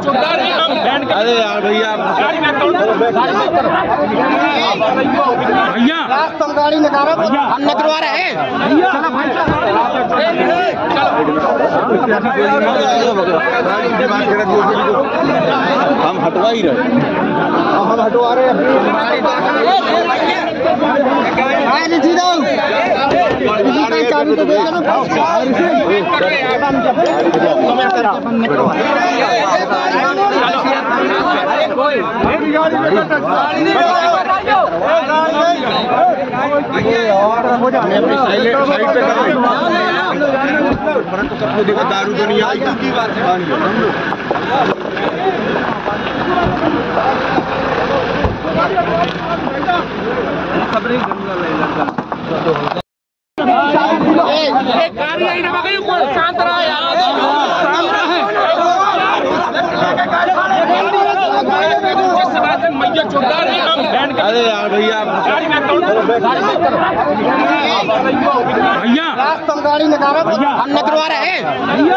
अरे यार भैया भैया तुम गाड़ी निकालो, हम निकलवा रहे हैं। हम हटवा ही रहे, हम हटवा रहे हैं। चाबी तो दे दो। परंतु सबको देखा दारू तो नहीं आई की बात है। शांत रहा यार, अरे यार भैया भैया तुम गाड़ी निकालो, हम निकलवा रहे हैं।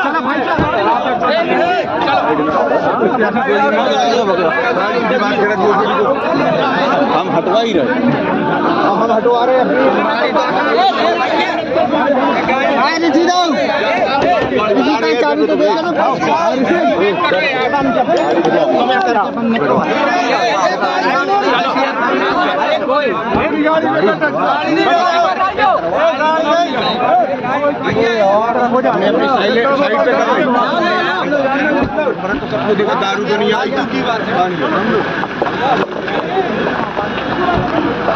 हम हटवा ही रहे, हम हटवा रहे हैं। चाबी तो दे दो। परंतु सबको देखा दारू तो नहीं आई की बात है।